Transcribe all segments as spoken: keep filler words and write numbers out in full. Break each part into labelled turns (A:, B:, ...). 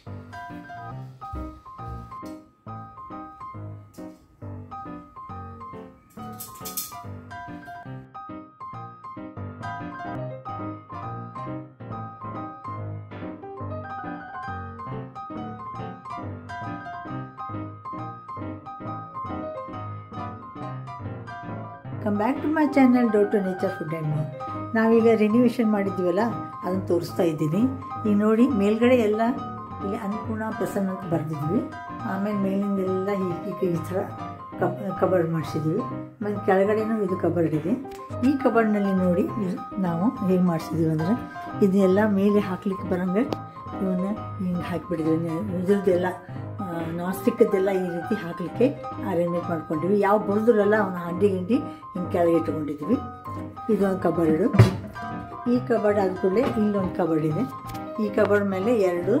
A: Come back to my channel do to nature food and more. ನಾವೀಗ renovation ಮಾಡಿದ್ವಲ್ಲ ಅದನ್ನು ತೋರಿಸ್ತಾ ಇದ್ದೀನಿ. ಈಗ ನೋಡಿ, ಮೇಲ್ಗಡೆ ಎಲ್ಲ ಇಲ್ಲಿ ಅನ್ನಪೂರ್ಣ ಪ್ರಸನ್ನ ಅಂತ ಬರೆದಿದ್ವಿ. ಆಮೇಲೆ ಮೇಲಿಂದೆಲ್ಲ ಹೀಗೆ ಈ ಥರ ಕಬ್ ಕಬರ್ಡ್ ಮಾಡಿಸಿದ್ವಿ. ಆಮೇಲೆ ಕೆಳಗಡೆನೂ ಇದು ಕಬರ್ಡ್ ಇದೆ. ಈ ಕಬರ್ಡ್ನಲ್ಲಿ ನೋಡಿ ನಾವು ಹೇಗೆ ಮಾಡಿಸಿದ್ವಿ ಅಂದರೆ, ಇದನ್ನೆಲ್ಲ ಮೇಲೆ ಹಾಕ್ಲಿಕ್ಕೆ ಬರೋಂಗೆ ಇವನ್ನ ಹಿಂಗೆ ಹಾಕಿಬಿಟ್ಟಿದ್ವಿ. ಇದ್ರದ್ದೆಲ್ಲ ನಾನ್ ಸ್ಟಿಕ್ಕದ್ದೆಲ್ಲ ಈ ರೀತಿ ಹಾಕಲಿಕ್ಕೆ ಅರೇಂಜ್ಮೆಂಟ್ ಮಾಡ್ಕೊಂಡಿದ್ವಿ. ಯಾವ ಬರೆದ್ರಲ್ಲ ಅವನ್ನ ಹಂಡಿ ಗಿಂಡಿ ಹಿಂಗೆ ಕೆಳಗೆ ಇಟ್ಕೊಂಡಿದ್ವಿ. ಇದೊಂದು ಕಬರ್ಡು. ಈ ಕಬರ್ಡ್ ಆದ ಕೂಡಲೇ ಇಲ್ಲೊಂದು ಕಬರ್ಡ್ ಇದೆ. ಈ ಕಬರ್ಡ್ ಮೇಲೆ ಎರಡು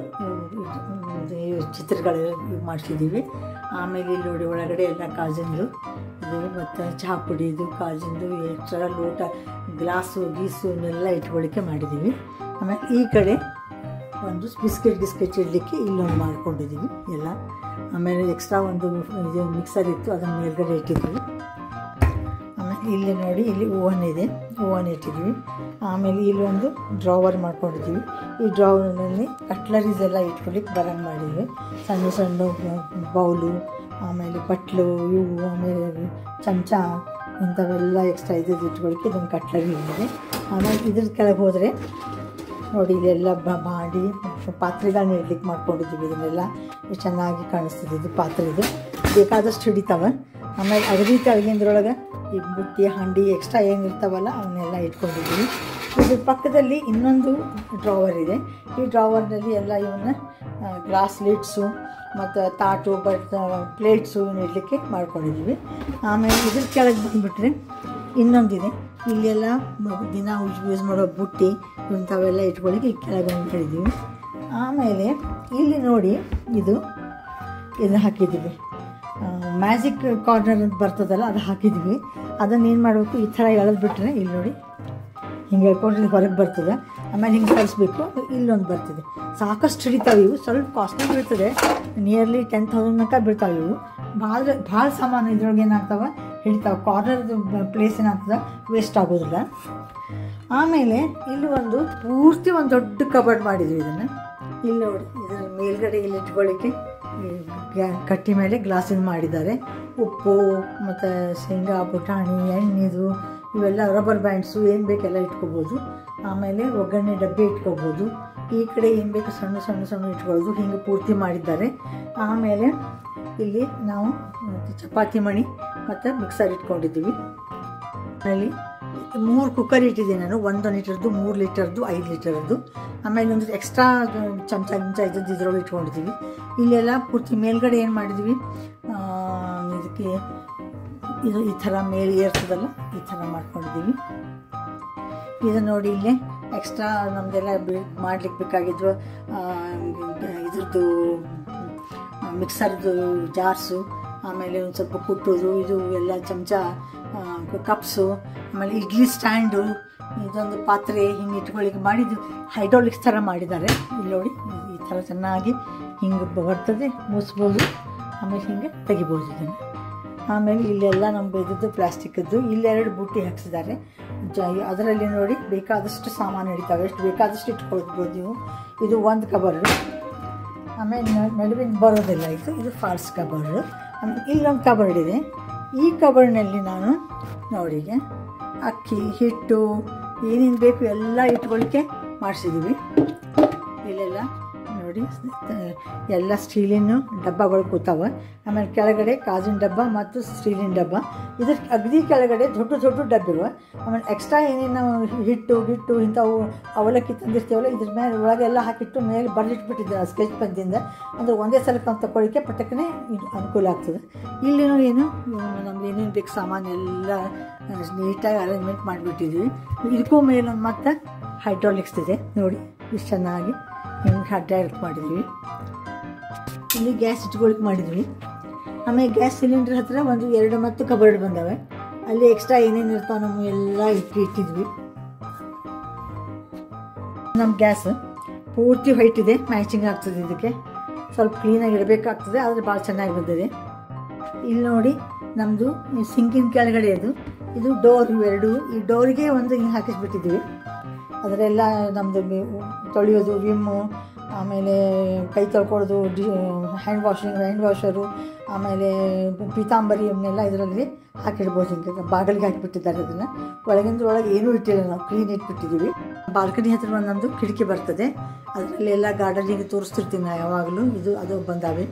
A: ಚಿತ್ರಗಳು ಮಾಡಿಸಿದ್ದೀವಿ. ಆಮೇಲೆ ಇಲ್ಲಿ ನೋಡಿ ಒಳಗಡೆ ಎಲ್ಲ ಕಾಜಿಂದು ಇದು ಮತ್ತು ಚಹಾ ಪುಡಿದು ಕಾಜಿಂದು ಎಕ್ಸ್ಟ್ರಾ ಲೋಟ ಗ್ಲಾಸು ಗೀಸು ಇವನ್ನೆಲ್ಲ ಇಟ್ಕೊಳ್ಳಿಕ್ಕೆ ಮಾಡಿದ್ದೀವಿ. ಆಮೇಲೆ ಈ ಕಡೆ ಒಂದು ಬಿಸ್ಕೆಟ್ ಗಿಸ್ಕೆಟ್ ಇಡಲಿಕ್ಕೆ ಇಲ್ಲೊಂದು ಮಾಡ್ಕೊಂಡಿದ್ದೀವಿ ಎಲ್ಲ. ಆಮೇಲೆ ಎಕ್ಸ್ಟ್ರಾ ಒಂದು ಇದು ಮಿಕ್ಸರ್ ಇತ್ತು, ಅದನ್ನು ಮೇಲ್ಗಡೆ ಇಟ್ಟಿದ್ವಿ. ಆಮೇಲೆ ಇಲ್ಲಿ ನೋಡಿ, ಇಲ್ಲಿ ಓವನ್ ಇದೆ, ಓವನ್ ಇಟ್ಟಿದ್ವಿ. ಆಮೇಲೆ ಇಲ್ಲೊಂದು ಡ್ರಾವರ್ ಮಾಡ್ಕೊಂಡಿದ್ದೀವಿ. ಈ ಡ್ರಾವರ್ನಲ್ಲಿ ಕಟ್ಲರೀಸ್ ಎಲ್ಲ ಇಟ್ಕೊಳ್ಳಿಕ್ಕೆ ಬರಂಗೆ ಮಾಡಿದ್ವಿ. ಸಣ್ಣ ಸಣ್ಣ ಬೌಲು, ಆಮೇಲೆ ಬಟ್ಲು, ಇವು, ಆಮೇಲೆ ಚಮಚ ಇಂಥವೆಲ್ಲ ಎಕ್ಸ್ಟ್ರಾ ಇದ್ದು ಇಟ್ಕೊಳ್ಳಿಕ್ಕೆ ಇದೊಂದು ಕಟ್ಲರಿ ಇದೆ. ಆಮೇಲೆ ಇದ್ರ ಕೆಳಗೆ ಹೋದರೆ ನೋಡಿ, ಇದೆಲ್ಲ ಮಾಡಿ ಪಾತ್ರೆಗಳನ್ನ ಇಡ್ಲಿಕ್ಕೆ ಮಾಡ್ಕೊಂಡಿದ್ದೀವಿ. ಇದನ್ನೆಲ್ಲ ಚೆನ್ನಾಗಿ ಕಾಣಿಸ್ತಿದೆ. ಇದು ಪಾತ್ರೆ ಇದು ಬೇಕಾದಷ್ಟು ಹಿಡಿತಾವೆ. ಆಮೇಲೆ ಅಗದಿ ಕೆಳಗಿಂದ್ರೊಳಗೆ ಈ ಬುಟ್ಟಿ ಹಂಡಿ ಎಕ್ಸ್ಟ್ರಾ ಏನಿರ್ತಾವಲ್ಲ ಅವನ್ನೆಲ್ಲ ಇಟ್ಕೊಂಡಿದ್ದೀವಿ. ಇದ್ರ ಪಕ್ಕದಲ್ಲಿ ಇನ್ನೊಂದು ಡ್ರಾವರ್ ಇದೆ. ಈ ಡ್ರಾವರ್ನಲ್ಲಿ ಎಲ್ಲ ಇವನ್ನ ಗ್ಲಾಸ್ ಲಿಡ್ಸು ಮತ್ತು ತಾಟು ಬಟ್ ಪ್ಲೇಟ್ಸು ಇವನ್ನ ಇಡಲಿಕ್ಕೆ ಮಾಡ್ಕೊಂಡಿದ್ದೀವಿ. ಆಮೇಲೆ ಇದ್ರ ಕೆಳಗೆ ಬಂದುಬಿಟ್ರೆ ಇನ್ನೊಂದಿದೆ. ಇಲ್ಲೆಲ್ಲ ದಿನ ಯೂಸ್ ಮಾಡೋ ಬುಟ್ಟಿ ಇಂಥವೆಲ್ಲ ಇಟ್ಕೊಳ್ಳಿಕ್ಕೆ ಈ ಕೆಳಗೆ ಹೇಳಿದ್ದೀವಿ. ಆಮೇಲೆ ಇಲ್ಲಿ ನೋಡಿ, ಇದು ಇದು ಹಾಕಿದ್ದೀವಿ, ಮ್ಯಾಜಿಕ್ ಕಾರ್ನರ್ ಅಂತ ಬರ್ತದಲ್ಲ ಅದು ಹಾಕಿದ್ವಿ. ಅದನ್ನು ಏನು ಮಾಡಬೇಕು, ಈ ಥರ ಎಳೆದ್ಬಿಟ್ರೆ ಇಲ್ಲಿ ನೋಡಿ ಹಿಂಗೆ ಹೇಳ್ಕೊಂಡ್ರೆ ಹೊರಗೆ ಬರ್ತದೆ. ಆಮೇಲೆ ಹಿಂಗೆ ಕಳಿಸ್ಬೇಕು. ಇಲ್ಲೊಂದು ಬರ್ತಿದೆ. ಸಾಕಷ್ಟು ಹಿಡಿತಾವೆ ಇವು. ಸ್ವಲ್ಪ ಕಾಸ್ಟ್ಲಿ ಬೀಳ್ತದೆ, ನಿಯರ್ಲಿ ಟೆನ್ ತೌಸಂಡ್ ತನಕ ಬೀಳ್ತಾವೆ ಇವು. ಭಾಳ ಭಾಳ ಸಾಮಾನು ಇದ್ರೊಳಗೆ ಏನಾಗ್ತಾವೆ ಹಿಡಿತಾವೆ. ಕಾರ್ನರ್ದು ಪ್ಲೇಸ್ ಏನಾಗ್ತದೆ ವೇಸ್ಟ್ ಆಗೋದಿಲ್ಲ. ಆಮೇಲೆ ಇಲ್ಲಿ ಒಂದು ಪೂರ್ತಿ ಒಂದು ದೊಡ್ಡ ಕಬರ್ಡ್ ಮಾಡಿದ್ವಿ. ಇದನ್ನು ಇಲ್ಲಿ ನೋಡಿ, ಇದರ ಮೇಲ್ಗಡೆ ಇಲ್ಲಿ ಇಟ್ಕೊಳ್ಳಿಕ್ಕೆ ಕಟ್ಟಿ ಮೇಲೆ ಗ್ಲಾಸಿನ ಮಾಡಿದ್ದಾರೆ. ಉಪ್ಪು ಮತ್ತು ಶೇಂಗಾ, ಪುಟಾಣಿ, ಎಣ್ಣೆದು ಇವೆಲ್ಲ ರಬ್ಬರ್ ಬ್ಯಾಂಡ್ಸು ಏನು ಬೇಕೆಲ್ಲ ಇಟ್ಕೋಬೋದು. ಆಮೇಲೆ ಒಗ್ಗರಣೆ ಡಬ್ಬೆ ಇಟ್ಕೋಬೋದು. ಈ ಕಡೆ ಏನು ಬೇಕು ಸಣ್ಣ ಸಣ್ಣ ಸಣ್ಣ ಇಟ್ಕೊಳ್ಳೋದು. ಹಿಂಗೆ ಪೂರ್ತಿ ಮಾಡಿದ್ದಾರೆ. ಆಮೇಲೆ ಇಲ್ಲಿ ನಾವು ಚಪಾತಿ ಮಣಿ ಮತ್ತು ಮಿಕ್ಸರ್ ಇಟ್ಕೊಂಡಿದ್ದೀವಿ. ಆಮೇಲೆ ಮೂರು ಕುಕ್ಕರ್ ಇಟ್ಟಿದ್ದೀನಿ ನಾನು. ಒಂದು ಲೀಟರ್ದು, ಮೂರು ಲೀಟರ್ದು, ಐದು ಲೀಟರ್ದು. ಆಮೇಲೆ ಒಂದು ಎಕ್ಸ್ಟ್ರಾ ಚಮಚ ಗಿಂಚ ಇದ್ದದ್ದು ಇದ್ರೊಳಗೆ ಇಟ್ಕೊಂಡಿದ್ದೀವಿ. ಇಲ್ಲೆಲ್ಲ ಪೂರ್ತಿ ಮೇಲ್ಗಡೆ ಏನು ಮಾಡಿದ್ವಿ, ಇದಕ್ಕೆ ಇದು ಈ ಥರ ಮೇಲೆ ಏರ್ತದಲ್ಲ ಈ ಥರ ಮಾಡ್ಕೊಂಡಿದ್ದೀವಿ. ಇದು ನೋಡಿ, ಇಲ್ಲೇ ಎಕ್ಸ್ಟ್ರಾ ನಮ್ಮದೆಲ್ಲ ಮಾಡ್ಲಿಕ್ಕೆ ಬೇಕಾಗಿದ್ವು ಇದ್ರದ್ದು ಮಿಕ್ಸರ್ದು ಜಾರ್ಸು, ಆಮೇಲೆ ಒಂದು ಸ್ವಲ್ಪ ಕುಟ್ಟೋದು, ಇದು ಎಲ್ಲ ಚಮಚ, ಕಪ್ಸು, ಆಮೇಲೆ ಇಡ್ಲಿ ಸ್ಟ್ಯಾಂಡು, ಇದೊಂದು ಪಾತ್ರೆ ಹಿಂಗೆ ಇಟ್ಕೊಳ್ಳಿಕ್ಕೆ ಮಾಡಿದ್ದು ಹೈಡ್ರಾಲಿಕ್ಸ್ ಥರ ಮಾಡಿದ್ದಾರೆ. ಇಲ್ಲಿ ನೋಡಿ, ಈ ಥರ ಚೆನ್ನಾಗಿ ಹಿಂಗೆ ಬರ್ತದೆ, ಮುಚ್ಬೋದು. ಆಮೇಲೆ ಹಿಂಗೆ ತೆಗಿಬೋದು ಇದನ್ನು. ಆಮೇಲೆ ಇಲ್ಲೆಲ್ಲ ನಮ್ಮ ಇದ್ದದ್ದು ಪ್ಲಾಸ್ಟಿಕ್ಕದ್ದು. ಇಲ್ಲೆರಡು ಬುಟ್ಟಿ ಹಾಕ್ಸಿದ್ದಾರೆ. ಜ ಅದರಲ್ಲಿ ನೋಡಿ ಬೇಕಾದಷ್ಟು ಸಾಮಾನು ಹಿಡಿತಾವೆ. ಎಷ್ಟು ಬೇಕಾದಷ್ಟು ಇಟ್ಕೊಳ್ಬೋದು ನೀವು. ಇದು ಒಂದು ಕಬರ್ಡು. ಆಮೇಲೆ ನಡುವಿನ ಬರೋದಿಲ್ಲ ಇದು ಇದು ಫಾಲ್ಸ್ ಕಬರ್ಡು. ಆಮೇಲೆ ಇಲ್ಲೊಂದು ಕಬರ್ಡ್ ಇದೆ. ಈ ಕಬರ್ಡ್ನಲ್ಲಿ ನಾನು ನೋಡಿಗೆ ಅಕ್ಕಿ ಹಿಟ್ಟು ಏನೇನು ಬೇಕು ಎಲ್ಲ ಇಟ್ಕೊಳ್ಳಿಕ್ಕೆ ಮಾಡಿಸಿದ್ದೀವಿ. ಇಲ್ಲೆಲ್ಲ ನೋಡಿ ಎಲ್ಲ ಸ್ಟೀಲಿನ ಡಬ್ಬಗಳು ಕೂತಾವೆ. ಆಮೇಲೆ ಕೆಳಗಡೆ ಕಾಜಿನ ಡಬ್ಬ ಮತ್ತು ಸ್ಟೀಲಿನ ಡಬ್ಬ. ಇದ್ರ ಅಗದಿ ಕೆಳಗಡೆ ದೊಡ್ಡ ದೊಡ್ಡ ಡಬ್ಬಿಗಳು. ಆಮೇಲೆ ಎಕ್ಸ್ಟ್ರಾ ಏನೇನು ನಾವು ಹಿಟ್ಟು ಗಿಟ್ಟು ಇಂಥವು ಅವಲಕ್ಕಿ ತಂದಿರ್ತೀವಲ್ಲ ಇದ್ರ ಮೇಲೆ ಒಳಗೆಲ್ಲ ಹಾಕಿಟ್ಟು ಮೇಲೆ ಬರಲಿಟ್ಬಿಟ್ಟಿದ್ದೆ ಸ್ಕೆಚ್ ಪೆನ್ದಿಂದ. ಅಂದರೆ ಒಂದೇ ಸಲಕ್ಕೆ ನಾವು ತಗೊಳ್ಳಿಕ್ಕೆ ಪಟಕ್ಕನೆ ಇದು ಅನುಕೂಲ ಆಗ್ತದೆ. ಇಲ್ಲಿನೂ ಏನು ನಮ್ಗೆ ಏನೇನು ಬೇಕು ಸಾಮಾನು ಎಲ್ಲ ನೀಟಾಗಿ ಅರೇಂಜ್ಮೆಂಟ್ ಮಾಡಿಬಿಟ್ಟಿದ್ವಿ. ಇದಕ್ಕೂ ಮೇಲೆ ಮತ್ತು ಹೈಡ್ರಾಲಿಕ್ಸ್ ಇದೆ ನೋಡಿ, ಇಷ್ಟು ಚೆನ್ನಾಗಿ ಹಿಂಗೆ ಹಡ್ಡಾಡಕ್ಕೆ ಮಾಡಿದ್ವಿ. ಇಲ್ಲಿ ಗ್ಯಾಸ್ ಇಟ್ಕೊಳಕ್ಕೆ ಮಾಡಿದ್ವಿ. ಆಮೇಲೆ ಗ್ಯಾಸ್ ಸಿಲಿಂಡರ್ ಹತ್ತಿರ ಒಂದು ಎರಡು ಮತ್ತು ಕಬರ್ಡ್ ಬಂದವೆ. ಅಲ್ಲಿ ಎಕ್ಸ್ಟ್ರಾ ಏನೇನು ಇರ್ತಾವೆ ನಮ್ಮ ಎಲ್ಲ ಇಟ್ಟು ಇಟ್ಟಿದ್ವಿ. ನಮ್ಮ ಗ್ಯಾಸ್ ಪೂರ್ತಿ ವೈಟ್ ಇದೆ, ಮ್ಯಾಚಿಂಗ್ ಆಗ್ತದೆ ಇದಕ್ಕೆ. ಸ್ವಲ್ಪ ಕ್ಲೀನಾಗಿ ಇಡಬೇಕಾಗ್ತದೆ, ಆದರೆ ಭಾಳ ಚೆನ್ನಾಗಿ ಬಂದಿದೆ. ಇಲ್ಲಿ ನೋಡಿ ನಮ್ಮದು ಸಿಂಕಿನ ಕೆಳಗಡೆ ಅದು ಇದು ಡೋರ್, ಇವೆರಡು ಈ ಡೋರಿಗೆ ಒಂದು ಹಿಂಗೆ ಹಾಕಿಸ್ಬಿಟ್ಟಿದ್ದೀವಿ. ಅದರೆಲ್ಲ ನಮ್ಮದು ತೊಳೆಯೋದು ವಿಮ್ಮು, ಆಮೇಲೆ ಕೈ ತೊಳ್ಕೊಳ್ಳೋದು, the hand washing hand washer, ಆಮೇಲೆ ಪೀತಾಂಬರಿ ಅವನ್ನೆಲ್ಲ ಇದರಲ್ಲಿ ಹಾಕಿಡ್ಬೋದು. ಹಿಂಗೆ ಬಾಗಿಲಿಗೆ ಹಾಕಿಬಿಟ್ಟಿದ್ದಾರೆ. ಅದನ್ನು ಒಳಗಿಂದ ಒಳಗೆ ಏನೂ ಇಟ್ಟಿಲ್ಲ, ನಾವು ಕ್ಲೀನ್ ಇಟ್ಬಿಟ್ಟಿದ್ದೀವಿ. ಬಾಲ್ಕನಿ ಹತ್ರ ಒಂದು ನಮ್ಮದು ಕಿಟಕಿ ಬರ್ತದೆ, ಅದರಲ್ಲೆಲ್ಲ ಗಾರ್ಡನಿಗೆ ತೋರಿಸ್ತಿರ್ತೀನಿ ನಾನು ಯಾವಾಗಲೂ. ಇದು ಅದು ಬಂದಾವೆ.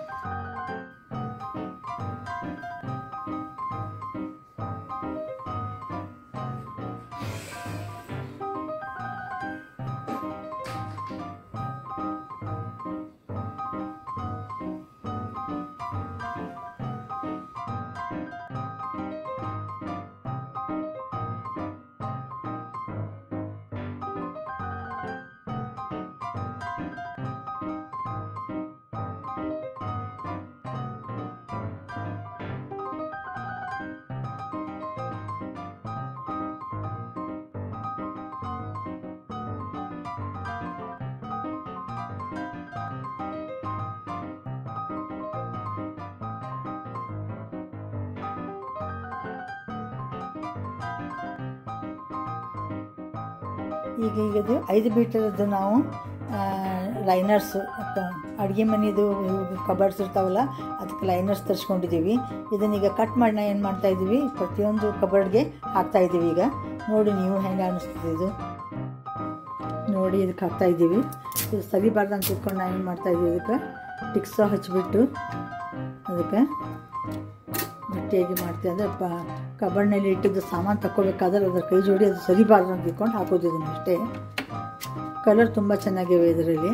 A: ಈಗ ಈಗದು ಐದು ಮೀಟರದ್ದು ನಾವು ಲೈನರ್ಸು ಅಡುಗೆ ಮನೆಯದು ಕಬರ್ಡ್ಸ್ ಇರ್ತಾವಲ್ಲ, ಅದಕ್ಕೆ ಲೈನರ್ಸ್ ತರಿಸ್ಕೊಂಡಿದ್ದೀವಿ. ಇದನ್ನೀಗ ಕಟ್ ಮಾಡಿ ನಾವು ಏನು ಮಾಡ್ತಾಯಿದ್ದೀವಿ, ಪ್ರತಿಯೊಂದು ಕಬರ್ಡ್ಗೆ ಹಾಕ್ತಾಯಿದ್ದೀವಿ. ಈಗ ನೋಡಿ ನೀವು ಹೆಂಗೆ ಅನ್ನಿಸ್ತದೆ ಇದು ನೋಡಿ. ಇದಕ್ಕೆ ಹಾಕ್ತಾಯಿದ್ದೀವಿ. ಇದು ಸರಿಬಾರ್ದು ಅಂತ ತಿಳ್ಕೊಂಡು ನಾವು ಏನು ಮಾಡ್ತಾಯಿದ್ದೀವಿ, ಇದಕ್ಕೆ ಟಿಕ್ಸೋ ಹಚ್ಚಿಬಿಟ್ಟು ಅದಕ್ಕೆ ಗಟ್ಟಿಯಾಗಿ ಮಾಡ್ತೀವಿ. ಅಂದರೆ ಪ ಕಬರ್ಡ್ನಲ್ಲಿ ಇಟ್ಟಿದ್ದು ಸಾಮಾನು ತಗೋಬೇಕಾದ್ರೆ ಅದ್ರ ಕೈ ಜೋಡಿ ಅದು ಸರಿಬಾರ್ದು ಅಂತ ತಿಳ್ಕೊಂಡು ಹಾಕೋದು ಇದನ್ನು ಅಷ್ಟೇ. ಕಲರ್ ತುಂಬ ಚೆನ್ನಾಗಿವೆ ಇದರಲ್ಲಿ.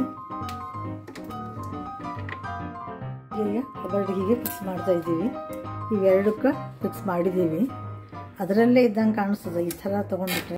A: ಈಗ ಕಬರ್ಡಿಗೆ ಫಿಕ್ಸ್ ಮಾಡ್ತಾ ಇದ್ದೀವಿ. ಇವೆರಡಕ್ಕೆ ಫಿಕ್ಸ್ ಮಾಡಿದ್ದೀವಿ. ಅದರಲ್ಲೇ ಇದ್ದಂಗೆ ಕಾಣಿಸ್ತದೆ ಈ ಥರ ತೊಗೊಂಡ್ಬಿಟ್ರೆ.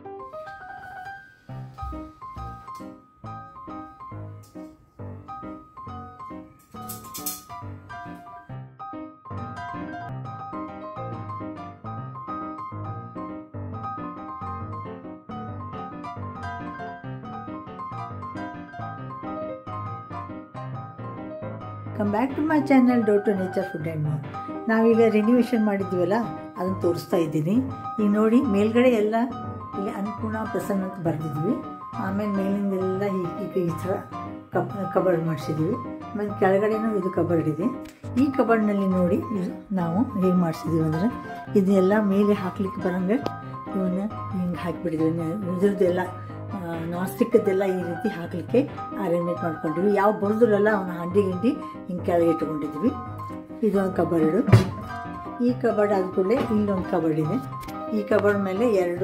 A: Come back to my channel do to nature food and more. ನಾವೀಗ ರಿನ್ಯೂವೇಷನ್ ಮಾಡಿದ್ದೀವಲ್ಲ ಅದನ್ನು ತೋರಿಸ್ತಾ ಇದ್ದೀನಿ. ಈಗ ನೋಡಿ ಮೇಲ್ಗಡೆ ಎಲ್ಲ ಇಲ್ಲಿ ಅನ್ನಪೂರ್ಣ ಪ್ರಸನ್ನ ಅಂತ ಬರೆದಿದ್ವಿ. ಆಮೇಲೆ ಮೇಲಿಂದೆಲ್ಲ ಈಗ ಈ ಥರ ಕಬ್ ಕಬರ್ಡ್ ಮಾಡಿಸಿದ್ದೀವಿ. ಆಮೇಲೆ ಕೆಳಗಡೆನೂ ಇದು ಕಬರ್ಡ್ ಇದೆ. ಈ ಕಬರ್ಡ್ನಲ್ಲಿ ನೋಡಿ ಇದು ನಾವು ಹೇಗೆ ಮಾಡಿಸಿದ್ದೀವಿ ಅಂದರೆ ಇದನ್ನೆಲ್ಲ ಮೇಲೆ ಹಾಕ್ಲಿಕ್ಕೆ ಬರೋಂಗೆ ಇವನ್ನ ಹಿಂಗೆ ಹಾಕಿಬಿಟ್ಟಿದ್ವಿ. ಇದ್ರದ್ದೆಲ್ಲ ನಾನ್ ಸ್ಟಿಕ್ಕದ್ದೆಲ್ಲ ಈ ರೀತಿ ಹಾಕಲಿಕ್ಕೆ ಅರೇಂಜ್ಮೆಂಟ್ ಮಾಡ್ಕೊಂಡಿದ್ವಿ. ಯಾವ ಬರೋದ್ರಲ್ಲ ಅವನ್ನ ಹಂಡಿ ಗಿಂಡಿ ಹಿಂಗೆ ಕೆಳಗೆ ಇಟ್ಕೊಂಡಿದ್ವಿ. ಇದೊಂದು ಕಬರ್ಡು. ಈ ಕಬರ್ಡ್ ಆದ ಕೂಡಲೇ ಇಲ್ಲೊಂದು ಕಬರ್ಡ್ ಇದೆ. ಈ ಕಬರ್ಡ್ ಮೇಲೆ ಎರಡು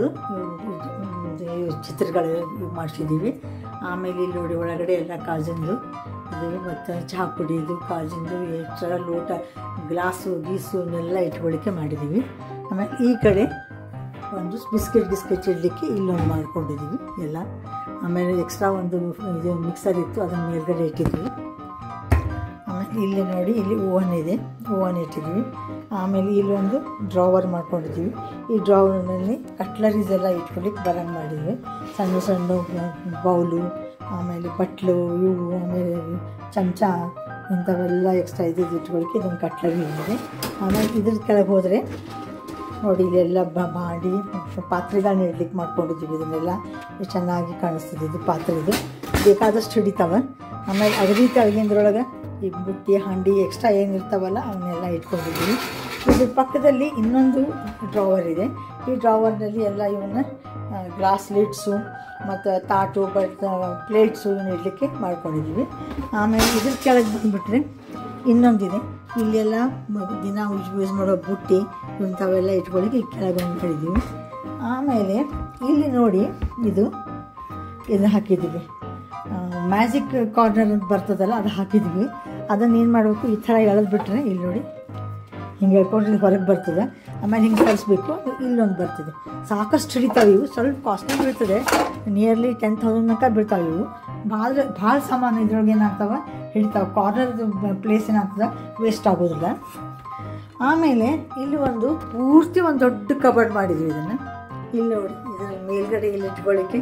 A: ಚಿತ್ರಗಳು ಮಾಡಿಸಿದ್ದೀವಿ. ಆಮೇಲೆ ಇಲ್ಲಿ ನೋಡಿ ಒಳಗಡೆ ಎಲ್ಲ ಕಾಜಿಂದು ಇದು ಮತ್ತು ಚಹಾ ಪುಡಿದು ಕಾಜಿಂದು ಎಕ್ಸ್ಟ್ರಾ ಲೋಟ ಗ್ಲಾಸು ಗೀಸು ಇವನ್ನೆಲ್ಲ ಇಟ್ಕೊಳ್ಳಿಕ್ಕೆ ಮಾಡಿದ್ದೀವಿ. ಆಮೇಲೆ ಈ ಕಡೆ ಒಂದು ಬಿಸ್ಕೆಟ್ ಗಿಸ್ಕೆಟ್ ಇಡಲಿಕ್ಕೆ ಇಲ್ಲೊಂದು ಮಾಡ್ಕೊಂಡಿದ್ದೀವಿ ಎಲ್ಲ. ಆಮೇಲೆ ಎಕ್ಸ್ಟ್ರಾ ಒಂದು ಇದು ಮಿಕ್ಸರ್ ಇತ್ತು, ಅದನ್ನು ಮೇಲ್ಗಡೆ ಇಟ್ಟಿದ್ವಿ. ಆಮೇಲೆ ಇಲ್ಲಿ ನೋಡಿ ಇಲ್ಲಿ ಓವನ್ ಇದೆ, ಓವನ್ ಇಟ್ಟಿದ್ವಿ. ಆಮೇಲೆ ಇಲ್ಲೊಂದು ಡ್ರಾವರ್ ಮಾಡ್ಕೊಂಡಿದ್ದೀವಿ. ಈ ಡ್ರಾವರ್ನಲ್ಲಿ ಕಟ್ಲರೀಸ್ ಎಲ್ಲ ಇಟ್ಕೊಳ್ಳಿಕ್ಕೆ ಬರಂಗೆ ಮಾಡಿದ್ವಿ. ಸಣ್ಣ ಸಣ್ಣ ಬೌಲು, ಆಮೇಲೆ ಬಟ್ಲು, ಇವು, ಆಮೇಲೆ ಚಮಚ ಇಂಥವೆಲ್ಲ ಎಕ್ಸ್ಟ್ರಾ ಇದ್ದು ಇಟ್ಕೊಳ್ಳಿಕ್ಕೆ ಇದೊಂದು ಕಟ್ಲರಿ ಇದೆ. ಆಮೇಲೆ ಇದ್ರ ಕೆಳಗೆ ಹೋದರೆ ನೋಡಿ ಇಲ್ಲೆಲ್ಲ ಬಾಂಡಿ ಪಾತ್ರೆಗಳನ್ನ ಇಡ್ಲಿಕ್ಕೆ ಮಾಡ್ಕೊಂಡಿದ್ದೀವಿ. ಇದನ್ನೆಲ್ಲ ಚೆನ್ನಾಗಿ ಕಾಣಿಸ್ತದೆ. ಇದು ಪಾತ್ರೆ ಇದು ಬೇಕಾದಷ್ಟು ಹಿಡಿತಾವೆ. ಆಮೇಲೆ ಅಗದಿ ತೆಳಗಿಂದ್ರೊಳಗೆ ಈ ಬುಟ್ಟಿ ಹಂಡಿ ಎಕ್ಸ್ಟ್ರಾ ಏನಿರ್ತಾವಲ್ಲ ಅವನ್ನೆಲ್ಲ ಇಟ್ಕೊಂಡಿದ್ದೀವಿ. ಇದ್ರ ಪಕ್ಕದಲ್ಲಿ ಇನ್ನೊಂದು ಡ್ರಾವರ್ ಇದೆ. ಈ ಡ್ರಾವರ್ನಲ್ಲಿ ಎಲ್ಲ ಇವನ್ನ ಗ್ಲಾಸ್ ಲಿಡ್ಸು ಮತ್ತು ತಾಟು ಬಟ್ ಪ್ಲೇಟ್ಸು ಇವನ್ನ ಇಡಲಿಕ್ಕೆ ಮಾಡ್ಕೊಂಡಿದ್ದೀವಿ. ಆಮೇಲೆ ಇದ್ರ ಕೆಳಗೆ ಬಂದುಬಿಟ್ರೆ ಇನ್ನೊಂದಿದೆ. ಇಲ್ಲೆಲ್ಲ ದಿನ ಯೂಸ್ ಮಾಡೋ ಬುಟ್ಟಿ ಇಂಥವೆಲ್ಲ ಇಟ್ಕೊಳ್ಳಿಕ್ಕೆ ಈ ಕೆಳಗೆ ಮಾಡಿದ್ದೀವಿ. ಆಮೇಲೆ ಇಲ್ಲಿ ನೋಡಿ ಇದು ಇದನ್ನು ಹಾಕಿದ್ದೀವಿ. ಮ್ಯಾಜಿಕ್ ಕಾರ್ನರ್ ಅಂತ ಬರ್ತದಲ್ಲ ಅದು ಹಾಕಿದ್ವಿ. ಅದನ್ನು ಏನು ಮಾಡಬೇಕು, ಈ ಥರ ಎಳೆದ್ಬಿಟ್ರೆ ಇಲ್ಲಿ ನೋಡಿ ಹಿಂಗೆ ಹೇಳ್ಕೊಂಡ್ರೆ ಹೊರಗೆ ಬರ್ತದೆ. ಆಮೇಲೆ ಹಿಂಗೆ ಕಳಿಸ್ಬೇಕು. ಇಲ್ಲೊಂದು ಬರ್ತದೆ. ಸಾಕಷ್ಟು ಹಿಡಿತಾವೆ ಇವು. ಸ್ವಲ್ಪ ಕಾಸ್ಟ್ಲಿ ಬೀಳ್ತದೆ, ನಿಯರ್ಲಿ ಟೆನ್ ತೌಸಂಡ್ ತನಕ ಬೀಳ್ತಾವೆ ಇವು. ಭಾಳ ಭಾಳ ಸಾಮಾನು ಇದ್ರೊಳಗೆ ಏನಾಗ್ತವೆ ಹಿಡಿತಾವೆ. ಕಾರ್ನರ್ದು ಪ್ಲೇಸ್ ಏನಾಗ್ತದೆ ವೇಸ್ಟ್ ಆಗೋದಿಲ್ಲ. ಆಮೇಲೆ ಇಲ್ಲಿ ಒಂದು ಪೂರ್ತಿ ಒಂದು ದೊಡ್ಡ ಕಬರ್ಡ್ ಮಾಡಿದ್ವಿ. ಇದನ್ನು ಇಲ್ಲಿ ನೋಡಿ ಇದರ ಮೇಲ್ಗಡೆ ಇಲ್ಲಿ ಇಟ್ಕೊಳ್ಳಿಕ್ಕೆ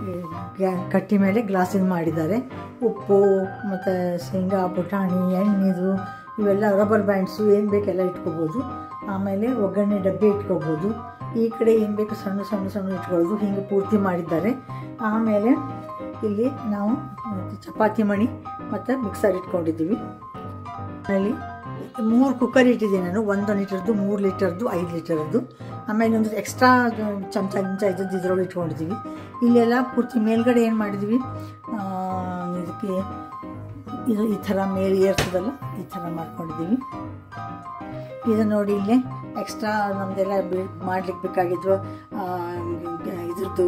A: ಕಟ್ಟಿ ಮೇಲೆ ಗ್ಲಾಸಿನ ಮಾಡಿದ್ದಾರೆ. ಉಪ್ಪು ಮತ್ತು ಶೇಂಗಾ, ಪುಟಾಣಿ, ಎಣ್ಣೆದು ಇವೆಲ್ಲ ರಬ್ಬರ್ ಬ್ಯಾಂಡ್ಸು ಏನು ಬೇಕೆಲ್ಲ ಇಟ್ಕೋಬೋದು. ಆಮೇಲೆ ಒಗ್ಗರಣೆ ಡಬ್ಬಿ ಇಟ್ಕೋಬೋದು. ಈ ಕಡೆ ಏನು ಬೇಕು ಸಣ್ಣ ಸಣ್ಣ ಸಣ್ಣ ಇಟ್ಕೊಳ್ಳೋದು. ಹಿಂಗೆ ಪೂರ್ತಿ ಮಾಡಿದ್ದಾರೆ. ಆಮೇಲೆ ಇಲ್ಲಿ ನಾವು ಚಪಾತಿ ಮಣಿ ಮತ್ತು ಮಿಕ್ಸರ್ ಇಟ್ಕೊಂಡಿದ್ದೀವಿ. ಅಲ್ಲಿ ಮೂರು ಕುಕ್ಕರ್ ಇಟ್ಟಿದ್ದೀನಿ ನಾನು. ಒಂದು ಲೀಟರ್ದು, ಮೂರು ಲೀಟರ್ದು, ಐದು ಲೀಟರ್ದು. ಆಮೇಲೆ ಒಂದು ಎಕ್ಸ್ಟ್ರಾ ಚಮಚ ಗಿಂಚ ಇದ್ದದ್ದು ಇದ್ರೊಳಗೆ ಇಟ್ಕೊಂಡಿದ್ದೀವಿ. ಇಲ್ಲೆಲ್ಲ ಪೂರ್ತಿ ಮೇಲ್ಗಡೆ ಏನು ಮಾಡಿದ್ವಿ, ಇದಕ್ಕೆ ಇದು ಈ ಥರ ಮೇಲೆ ಏರ್ತದಲ್ಲ, ಈ ಥರ ಮಾಡ್ಕೊಂಡಿದ್ದೀವಿ. ಇದು ನೋಡಿ ಇಲ್ಲೇ ಎಕ್ಸ್ಟ್ರಾ ನಮ್ಮದೆಲ್ಲ ಮಾಡ್ಲಿಕ್ಕೆ ಬೇಕಾಗಿದ್ದು ಇದ್ರದ್ದು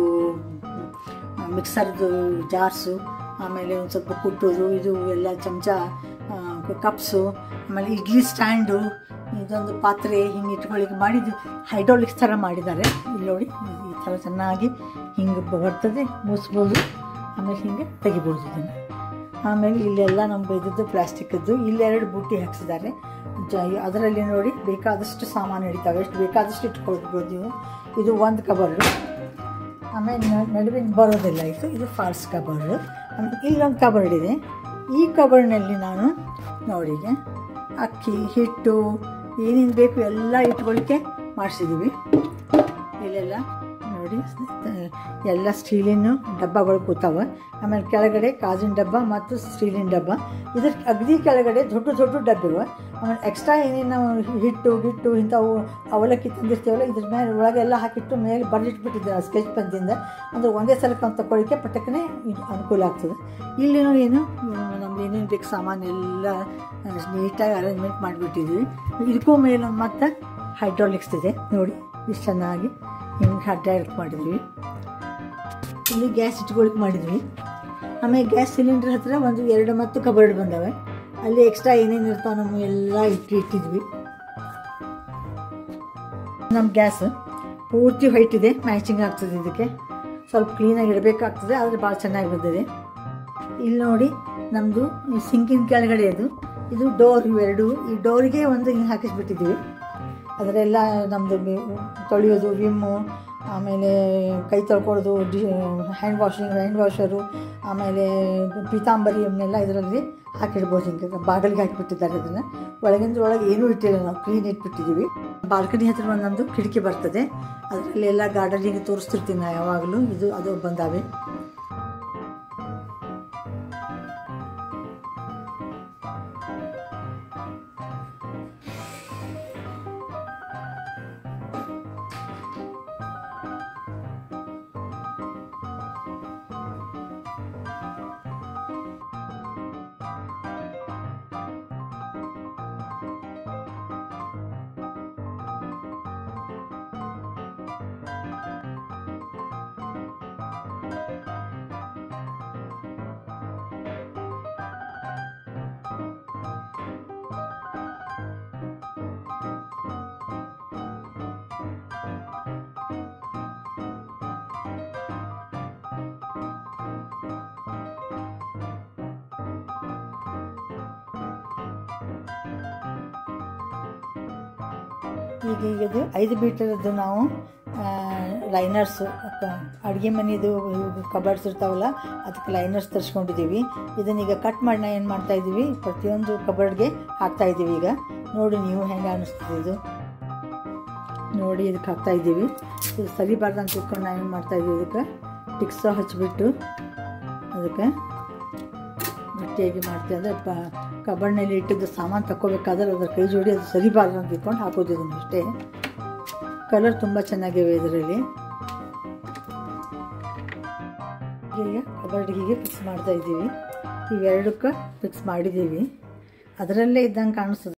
A: ಮಿಕ್ಸರ್ದು ಜಾರ್ಸು, ಆಮೇಲೆ ಒಂದು ಸ್ವಲ್ಪ ಕುಟ್ಟೋದು, ಇದು ಎಲ್ಲ ಚಮಚ, ಕಪ್ಸು, ಆಮೇಲೆ ಇಡ್ಲಿ ಸ್ಟ್ಯಾಂಡು, ಇದೊಂದು ಪಾತ್ರೆ ಹಿಂಗೆ ಇಟ್ಕೊಳ್ಳಿಕ್ಕೆ ಮಾಡಿದ್ದು ಹೈಡ್ರಾಲಿಕ್ಸ್ ಥರ ಮಾಡಿದ್ದಾರೆ. ಇಲ್ಲಿ ನೋಡಿ ಈ ಥರ ಚೆನ್ನಾಗಿ ಹಿಂಗೆ ಬರ್ತದೆ, ಮುಸ್ಬೋದು, ಆಮೇಲೆ ಹಿಂಗೆ ತೆಗಿಬೋದು ಇದನ್ನು. ಆಮೇಲೆ ಇಲ್ಲೆಲ್ಲ ನಮ್ಗೆ ಇದ್ದದ್ದು ಪ್ಲಾಸ್ಟಿಕ್ಕದ್ದು. ಇಲ್ಲೆರಡು ಬುಟ್ಟಿ ಹಾಕ್ಸಿದ್ದಾರೆ. ಜ ಅದರಲ್ಲಿ ನೋಡಿ ಬೇಕಾದಷ್ಟು ಸಾಮಾನು ಹಿಡಿತಾವೆ, ಎಷ್ಟು ಬೇಕಾದಷ್ಟು ಇಟ್ಕೊಳ್ಬೋದು ನೀವು. ಇದು ಒಂದು ಕಬರ್ಡು. ಆಮೇಲೆ ನಡುವಿನ ಬರೋದಿಲ್ಲ ಇದು ಇದು ಫಾಲ್ಸ್ ಕಬರ್ಡು. ಆಮೇಲೆ ಇಲ್ಲೊಂದು ಕಬರ್ಡ್ ಇದೆ. ಈ ಕಬರ್ಡ್ನಲ್ಲಿ ನಾನು ನೋಡಿ ಅಕ್ಕಿ, ಹಿಟ್ಟು, ಏನೇನು ಬೇಕು ಎಲ್ಲ ಇಟ್ಕೊಳ್ಳಿಕ್ಕೆ ಮಾಡಿಸಿದ್ದೀವಿ. ಇಲ್ಲೆಲ್ಲ ನೋಡಿ ಎಲ್ಲ ಸ್ಟೀಲಿನ ಡಬ್ಬಗಳು ಕೂತಾವೆ. ಆಮೇಲೆ ಕೆಳಗಡೆ ಕಾಜಿನ ಡಬ್ಬ ಮತ್ತು ಸ್ಟೀಲಿನ ಡಬ್ಬ. ಇದ್ರ ಅಗದಿ ಕೆಳಗಡೆ ದೊಡ್ಡ ದೊಡ್ಡ ಡಬ್ಬಿವೆ. ಆಮೇಲೆ ಎಕ್ಸ್ಟ್ರಾ ಏನೇನು ನಾವು ಹಿಟ್ಟು ಗಿಟ್ಟು ಇಂಥವು ಅವಲಕ್ಕಿ ತಂದಿರ್ತೀವಲ್ಲ, ಇದ್ರ ಮೇಲೆ ಒಳಗೆಲ್ಲ ಹಾಕಿಟ್ಟು ಮೇಲೆ ಬರೆದಿಟ್ಬಿಟ್ಟಿದ್ದೆ ಸ್ಕೆಚ್ ಪೆನ್ನಿಂದ. ಅಂದರೆ ಒಂದೇ ಸಲಕ್ಕೆ ಅಂತ ತಗೊಳ್ಳಿಕ್ಕೆ ಪಟಕ್ಕನೆ ಅನುಕೂಲ ಆಗ್ತದೆ. ಇಲ್ಲಿನೂ ಏನು ನಮ್ದು ಏನೇನು ಬೇಕು ಸಾಮಾನು ಎಲ್ಲ ನೀಟಾಗಿ ಅರೇಂಜ್ಮೆಂಟ್ ಮಾಡಿಬಿಟ್ಟಿದ್ವಿ. ಇದಕ್ಕೂ ಮೇಲೆ ಮತ್ತು ಹೈಡ್ರಾಲಿಕ್ಸ್ ಇದೆ ನೋಡಿ, ಇಷ್ಟು ಚೆನ್ನಾಗಿ ಹಿಂಗೆ ಹೈಡ್ರಾಲಿಕ್ ಮಾಡಿದ್ವಿ. ಇಲ್ಲಿ ಗ್ಯಾಸ್ ಇಟ್ಕೊಳಿಕ್ಕೆ ಮಾಡಿದ್ವಿ. ಆಮೇಲೆ ಗ್ಯಾಸ್ ಸಿಲಿಂಡರ್ ಹತ್ತಿರ ಒಂದು ಎರಡು ಮತ್ತು ಕಬರ್ಡ್ ಬಂದವೆ. ಅಲ್ಲಿ ಎಕ್ಸ್ಟ್ರಾ ಏನೇನು ಇರ್ತಾವೆ ನಮ್ಮ ಎಲ್ಲ ಇಟ್ಟು ಇಟ್ಟಿದ್ವಿ. ನಮ್ಮ ಗ್ಯಾಸ್ ಪೂರ್ತಿ ವೈಟ್ ಇದೆ, ಮ್ಯಾಚಿಂಗ್ ಆಗ್ತದೆ. ಇದಕ್ಕೆ ಸ್ವಲ್ಪ ಕ್ಲೀನಾಗಿ ಇಡಬೇಕಾಗ್ತದೆ, ಆದರೆ ಭಾಳ ಚೆನ್ನಾಗಿ ಬಂದಿದೆ. ಇಲ್ಲಿ ನೋಡಿ ನಮ್ಮದು ಸಿಂಕಿನ ಕೆಳಗಡೆ ಅದು ಇದು ಡೋರ್, ಇವೆರಡು ಈ ಡೋರಿಗೆ ಒಂದು ಹಿಂಗೆ ಹಾಕಿಸ್ಬಿಟ್ಟಿದ್ದೀವಿ. ಅದರೆಲ್ಲ ನಮ್ಮದು ತೊಳೆಯೋದು, ವಿಮ್ಮು, ಆಮೇಲೆ ಕೈ ತೊಳ್ಕೊಳ್ಳೋದು, the hand washing hand washer, ಆಮೇಲೆ ಪೀತಾಂಬರಿ ಇವನ್ನೆಲ್ಲ ಇದರಲ್ಲಿ ಹಾಕಿಡ್ಬೋದು. ಹಿಂಗೆ ಬಾಗಿಲಿಗೆ ಹಾಕಿಬಿಟ್ಟಿದ್ದಾರೆ. ಅದನ್ನು ಒಳಗಿಂದ ಒಳಗೆ ಏನೂ ಇಟ್ಟಿಲ್ಲ, ನಾವು ಕ್ಲೀನ್ ಇಟ್ಬಿಟ್ಟಿದ್ದೀವಿ. ಬಾಲ್ಕನಿ ಹತ್ರ ಒಂದೊಂದು ಕಿಟಕಿ ಬರ್ತದೆ, ಅದರಲ್ಲಿ ಎಲ್ಲ ಗಾರ್ಡನಿಗೆ ತೋರಿಸ್ತಿರ್ತೀನಿ ನಾನು ಯಾವಾಗಲೂ. ಇದು ಅದು ಬಂದಾವೆ. ಈಗ ಈಗ ಇದು ಐದು ಮೀಟರದ್ದು ನಾವು ಲೈನರ್ಸು, ಅಡುಗೆ ಮನೆಯದು ಕಬರ್ಡ್ಸ್ ಇರ್ತಾವಲ್ಲ, ಅದಕ್ಕೆ ಲೈನರ್ಸ್ ತರಿಸ್ಕೊಂಡಿದ್ದೀವಿ. ಇದನ್ನೀಗ ಕಟ್ ಮಾಡಿ ನಾವು ಏನು ಮಾಡ್ತಾಯಿದ್ದೀವಿ, ಪ್ರತಿಯೊಂದು ಕಬರ್ಡ್ಗೆ ಹಾಕ್ತಾಯಿದ್ದೀವಿ. ಈಗ ನೋಡಿ ನೀವು ಹೆಂಗೆ ಅನ್ನಿಸ್ತದೆ ಇದು ನೋಡಿ. ಇದಕ್ಕೆ ಹಾಕ್ತಾಯಿದ್ದೀವಿ. ಇದು ಸರಿಬಾರ್ದು ಅಂತ ತಿಳ್ಕೊಂಡು ನಾವು ಏನು ಮಾಡ್ತಾಯಿದ್ದೀವಿ, ಇದಕ್ಕೆ ಟಿಕ್ಸ ಹಚ್ಚಿಬಿಟ್ಟು ಅದಕ್ಕೆ ಗಟ್ಟಿಯಾಗಿ ಮಾಡ್ತೀವಿ. ಅಂದರೆ ಪ ಕಬರ್ಡ್ನಲ್ಲಿ ಇಟ್ಟಿದ್ದು ಸಾಮಾನು ತಗೋಬೇಕಾದ್ರೆ ಅದ್ರ ಕೈ ಜೋಡಿ ಅದು ಸರಿಬಾರ್ದು ಅಂತ ತಿಳ್ಕೊಂಡು ಹಾಕೋದಿದ್ದೀನಿ ಅಷ್ಟೇ. ಕಲರ್ ತುಂಬ ಚೆನ್ನಾಗಿವೆ ಇದರಲ್ಲಿ. ಈಗ ಕಬರ್ಡಿಗೆ ಫಿಕ್ಸ್ ಮಾಡ್ತಾ ಇದ್ದೀವಿ. ಇವೆರಡಕ್ಕೆ ಫಿಕ್ಸ್ ಮಾಡಿದ್ದೀವಿ. ಅದರಲ್ಲೇ ಇದ್ದಂಗೆ ಕಾಣಿಸ್ತದೆ.